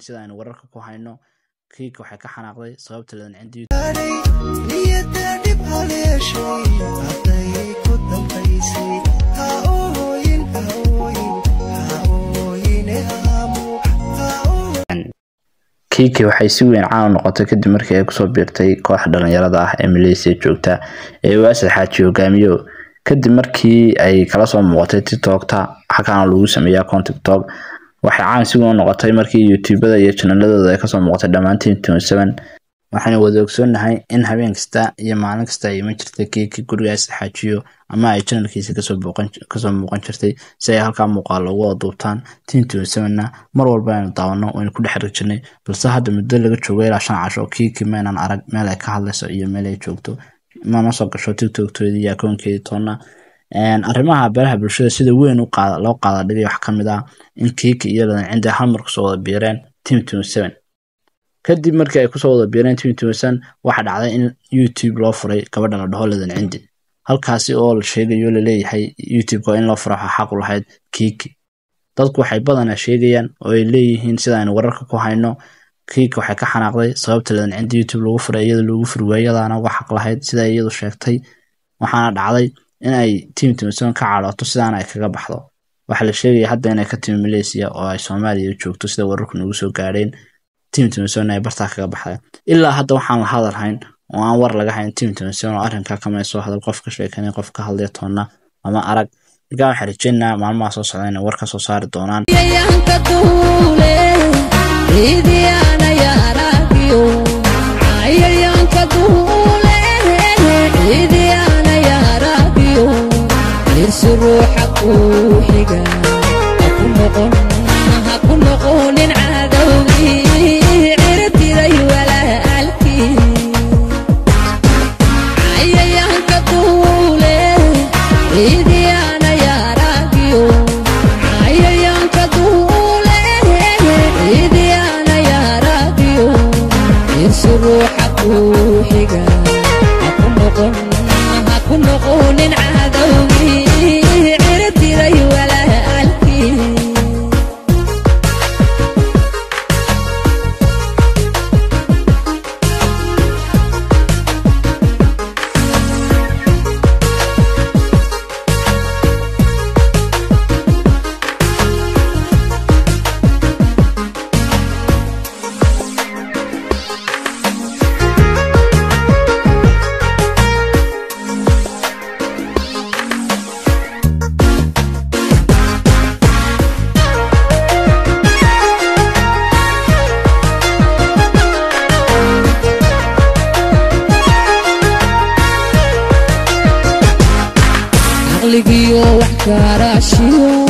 sida aynu wararka ku hayno kiik waxay ka xanaaqday sababta ladan cindi kiiki waxay si weyn caan noqotay kadib markii ay kusoo biirtay koox dhalinyarada ah ee Malaysia joogta ee Waasir Xaaji hogaamiyo kadib markii ay kala soo muuqatay TikTok-ta xaqana lagu sameeyaa TikTok waxay caan si weyn noqotay markii YouTube-da iyo channel-adooda ay ka soo muuqatay dhamaantiin 27 waxaan wada ogsoonahay in habeen kasta iyo maalin kasta ay ma jirtay kiiki gurigaas xaajiyo ama ay channelkiisa ka soo muuqan jirtay si ay halka muuqaal ugu duubtaan 27na mar walba aynu daawano oo ku dhex jirnay balse hadda muddo laga joogay ilaa 5 casho kiiki meenan arag meel ay ka hadlayso iyo meel ay joogto ma soo gasho TikTok-toodii iyo akoonkeedii toona arrimaha baraha bulshada sida weyn loo qaada dhigay wax kamid ah in kiiki iyo ladan cindi hal mar kusoo wada biireen 27 kadib markii ay kusoo wada biireen 27 waxa dhacday in YouTube loo furay gabadha la dhaho ladan cindi halkaasi oo la sheegayo leeyahay YouTube in loo furo xaq u lahayd kiiki dadku waxay badanaa sheegayaan oo ay leeyihiin sida aynu wararka ku hayno kiiki waxay ka xanaaqday sababta ladan cindi YouTube lagu furay iyada lagu furweeyadaana uga xaq lahayd sida iyadu sheegtay waxaana dhacday in ay 27 ka caalato sidaan ay kaga baxdo waxa la sheegay hadda inay ka timi Malaysia oo ay Soomaaliya joogto sida wararku nagu soo gaareen 27 ay barta kaga baxday ilaa hadda waxaan la hadalhayn oo aan war laga hayn 27 oo arrinka kama soo hadal qof ka sheekanay qof ka hadlay toona ama arag gaar xariijina maalmaha soo socdayna war ka soo saari doonaan روحك وحجا هكون نقول عدوي عرفتي لي ولا قلبي عيان كطولي ايدي انا يا راجيو عيان كطولي ايدي انا يا راجيو روحك وحجا هكون نقول عدوي عقلي وحكاراشيو